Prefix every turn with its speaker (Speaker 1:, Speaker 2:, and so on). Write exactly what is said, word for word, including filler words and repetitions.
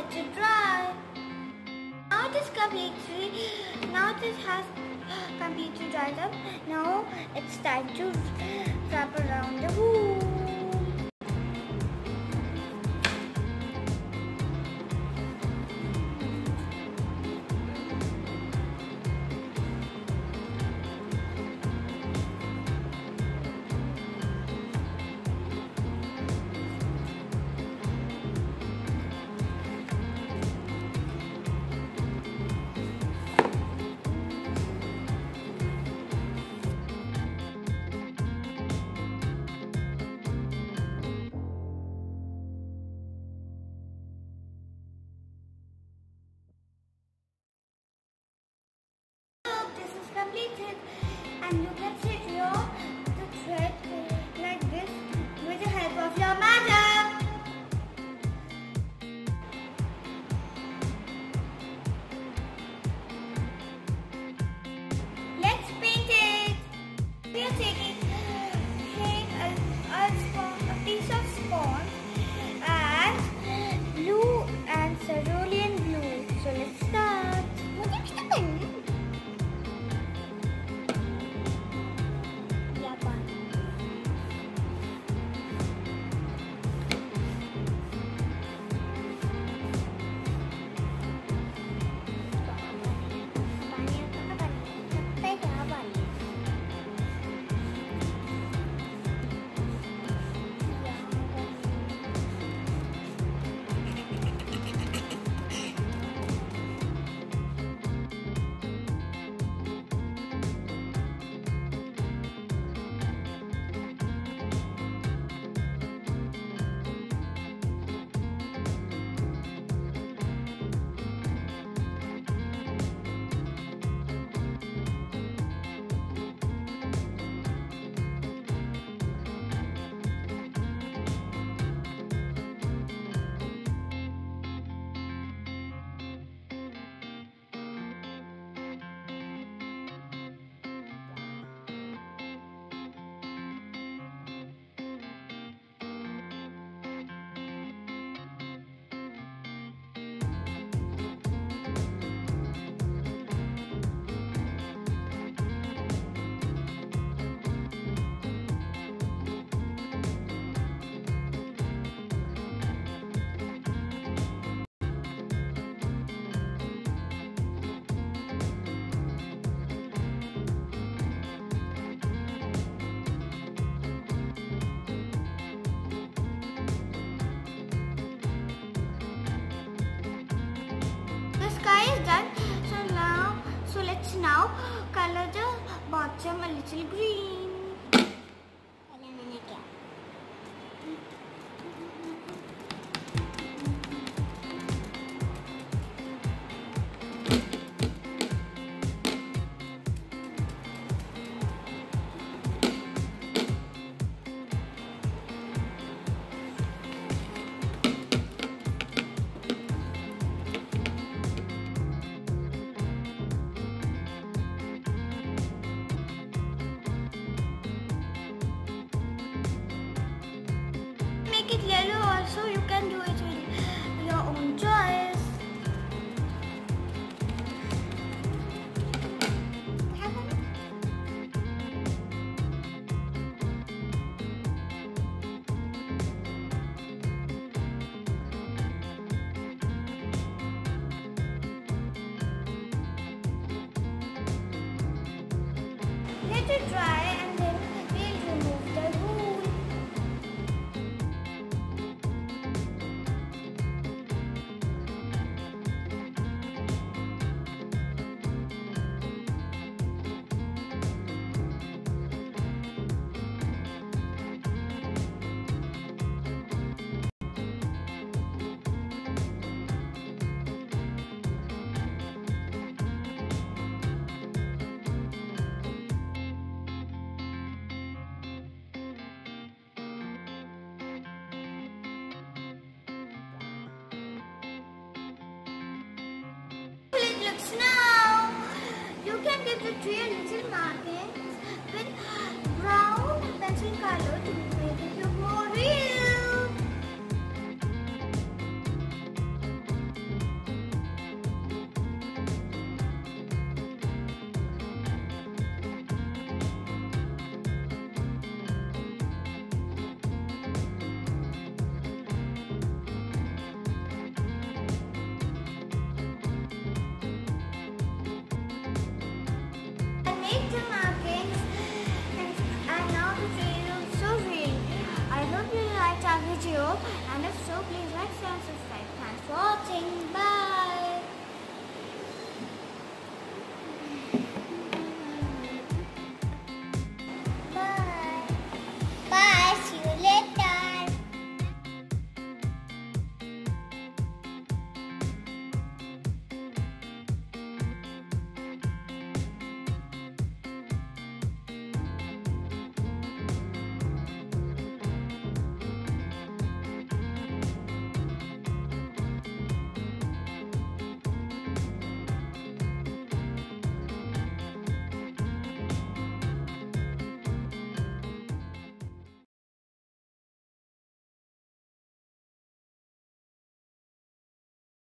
Speaker 1: let it dry. Now it is completely, now this has completely dried up. Now it's time to wrap around the wool. Completed, and you can sit here the thread like this with the help of your madam. Let's paint it. We are taking take a, a, sponge, a piece of sponge and blue and cerulean blue. So let's start. What are you doing? Is done. So now, so let's now color the bottom a little green. Make it yellow also, you can do it with your own choice. Let it dry and then we'll remove the wool. Now you can give the tree a little markings with brown pencil color to make it look more real. please like, share and subscribe.